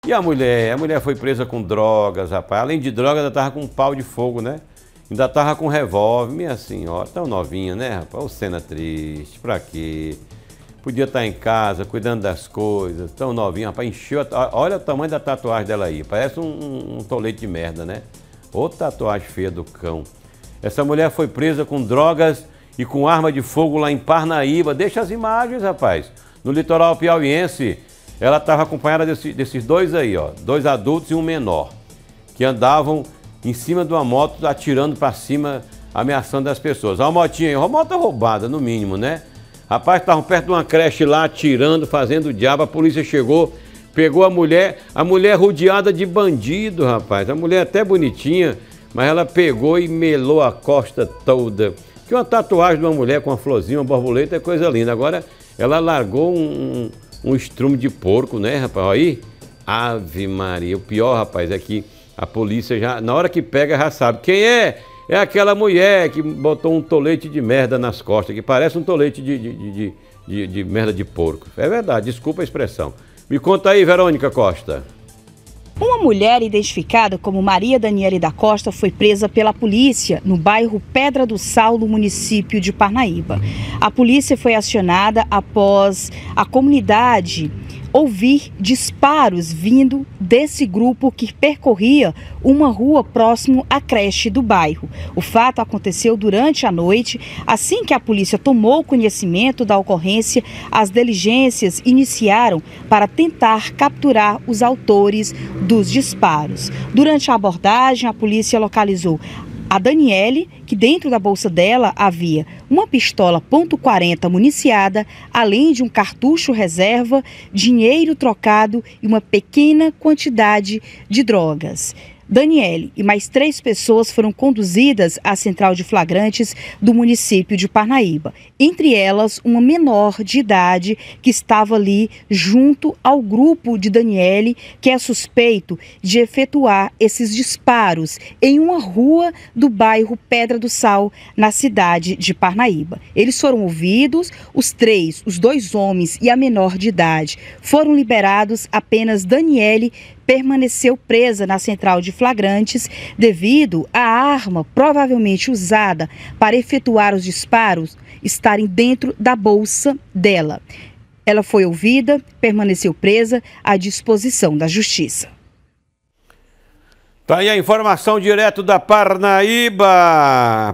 E a mulher foi presa com drogas, rapaz. Além de drogas, ela tava com um pau de fogo, né? Ainda tava com revólver. Minha senhora, tão novinha, né, rapaz? Ô, cena triste, pra quê? Podia estar em casa, cuidando das coisas, tão novinha, rapaz, encheu. Olha o tamanho da tatuagem dela aí, parece um tolete de merda, né? Outra tatuagem feia do cão. Essa mulher foi presa com drogas e com arma de fogo lá em Parnaíba. Deixa as imagens, rapaz. No litoral piauiense, ela estava acompanhada desses dois aí, ó, dois adultos e um menor, que andavam em cima de uma moto, atirando para cima, ameaçando as pessoas. Uma motinha aí, uma moto roubada, no mínimo, né? Rapaz, estavam perto de uma creche lá, atirando, fazendo o diabo. A polícia chegou, pegou a mulher rodeada de bandido, rapaz. A mulher até bonitinha, mas ela pegou e melou a costa toda. Que uma tatuagem de uma mulher com uma florzinha, uma borboleta é coisa linda. Agora, ela largou um estrume de porco, né, rapaz? Olha aí, Ave Maria. O pior, rapaz, é que a polícia já, na hora que pega, já sabe quem é. É aquela mulher que botou um tolete de merda nas costas, que parece um tolete de merda de porco. É verdade, desculpa a expressão. Me conta aí, Verônica Costa. Uma mulher identificada como Maria Daniele da Costa foi presa pela polícia no bairro Pedra do Sal, no município de Parnaíba. A polícia foi acionada após a comunidade ouvir disparos vindo desse grupo que percorria uma rua próximo à creche do bairro. O fato aconteceu durante a noite. Assim que a polícia tomou conhecimento da ocorrência, as diligências iniciaram para tentar capturar os autores dos disparos. Durante a abordagem, a polícia localizou a Daniele, que dentro da bolsa dela havia uma pistola .40 municiada, além de um cartucho reserva, dinheiro trocado e uma pequena quantidade de drogas. Daniele e mais 3 pessoas foram conduzidas à central de flagrantes do município de Parnaíba. Entre elas, uma menor de idade que estava ali junto ao grupo de Daniele, que é suspeito de efetuar esses disparos em uma rua do bairro Pedra do Sal, na cidade de Parnaíba. Eles foram ouvidos, os 2 homens e a menor de idade foram liberados. Apenas Daniele permaneceu presa na central de flagrantes devido à arma provavelmente usada para efetuar os disparos estarem dentro da bolsa dela. Ela foi ouvida, permaneceu presa à disposição da Justiça. Tá aí a informação direto da Parnaíba.